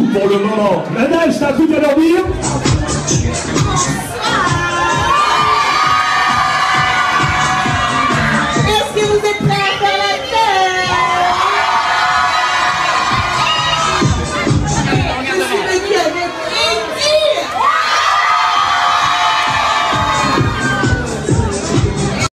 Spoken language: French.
pour le moment. Nadège, t'as un truc à leur dire?